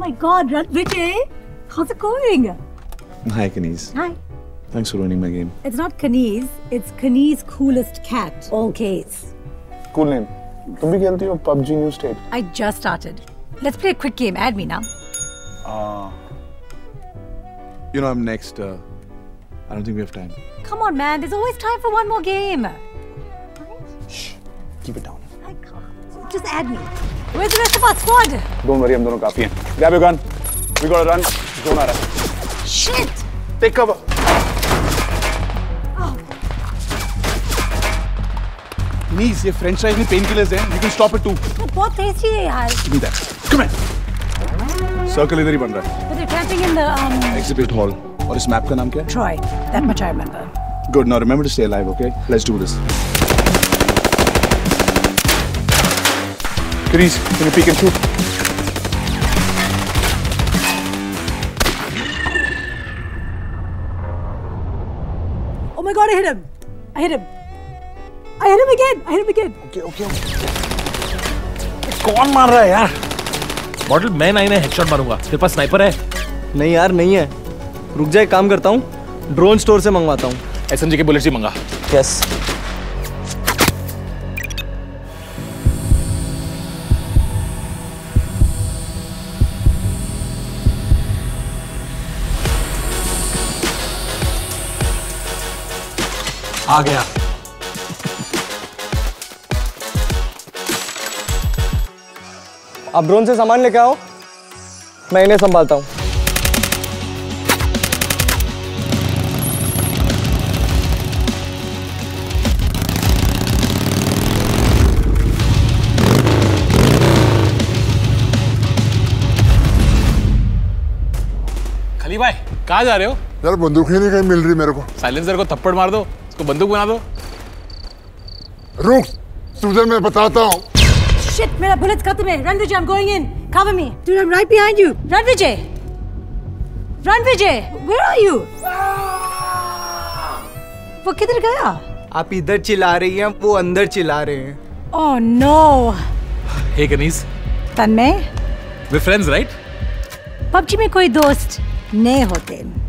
my God, Vijay, how's it going? Hi, Kaniz. Hi. Thanks for ruining my game. It's not Kaniz, it's Kaniz coolest cat. All K's. Cool name. तुम भी खेलती हो PUBG New State? I just started. Let's play a quick game. Add me now. You know I'm next. I don't think we have time. Come on, man. There's always time for one more game. Shh. Keep it down. I can't. Just add me. Where's the rest of our squad? Don't worry, हम दोनों काफी हैं. Grab your gun. We gotta run. Zone आ रहा है. Shit! Take cover. Kaniz, ये French fries में painkillers हैं. You can stop it too. बहुत tasty है यार. Give me that. Come here. Circle इधर ही बन रहा है. But they're camping in the Exhibit hall. और इस map का नाम क्या है? Troy. That much I remember. Good. Now remember to stay alive, okay? Let's do this. Kaniz, can you peek and shoot? Oh my God! I hit him. I hit him. I hit him again. I hit him again. Okay. कौन मार रहा है यार? Model मैं नहीं headshot मारूंगा. तेरे पास sniper है? नहीं यार नहीं है. रुक जा, एक काम करता हूँ, ड्रोन स्टोर से मंगवाता हूँ. SMG के बुलेट्स ही मंगा. यस. आ गया. आप ड्रोन से सामान लेके आओ, मैं इन्हें संभालता हूँ. खली भाई कहाँ जा रहे हो? यार बंदूक ही नहीं कहीं मिल रही मेरे को. साइलेंसर को थप्पड़ मार दो, उसको बंदूक बना दो. रुक, तुझे मैं बताता हूँ. Shit! मेरा bullets खत्म है. Run Vijay, I'm going in. Cover me. Dude, I'm right behind you. Run Vijay. Run Vijay. Where are you? वो किधर गया? आप इधर चिल्ला रही हैं, वो अंदर चिल्ला रहे हैं. Oh no. Hey Kaniz. तन्मय. We're friends, right? PUBG में कोई दोस्त नहीं होते.